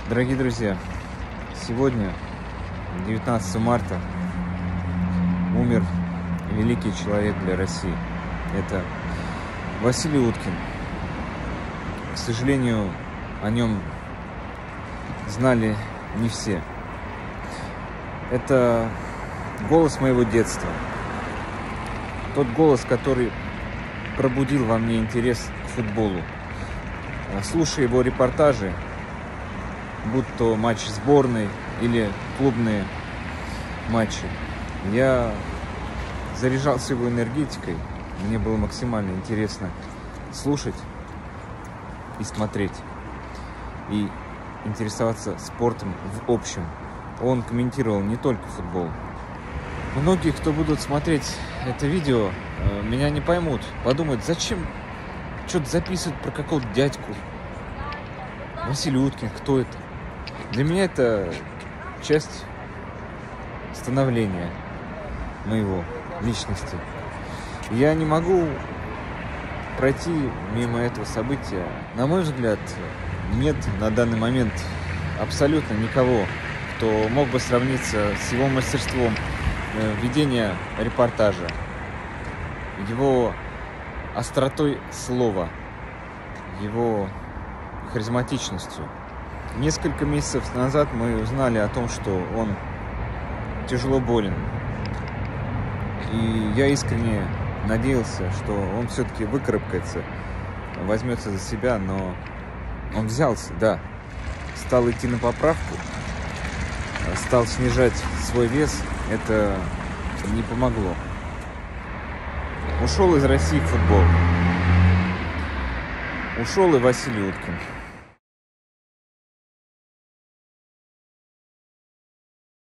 Дорогие друзья, сегодня, 19 марта, умер великий человек для России. Это Василий Уткин. К сожалению, о нем знали не все. Это голос моего детства. Тот голос, который пробудил во мне интерес к футболу. Слушая его репортажи, будь то матч сборной или клубные матчи, я заряжался его энергетикой. Мне было максимально интересно слушать и смотреть, и интересоваться спортом в общем. Он комментировал не только футбол. Многие, кто будут смотреть это видео, меня не поймут. Подумают, зачем что-то записывать про какого-то дядьку. Василий Уткин, кто это? Для меня это часть становления моего личности. Я не могу пройти мимо этого события. На мой взгляд, нет на данный момент абсолютно никого, кто мог бы сравниться с его мастерством ведения репортажа, его остротой слова, его харизматичностью. Несколько месяцев назад мы узнали о том, что он тяжело болен. И я искренне надеялся, что он все-таки выкарабкается, возьмется за себя, но он взялся, да. Стал идти на поправку, стал снижать свой вес. Это не помогло. Ушел из России футбол. Ушел и Василий Уткин.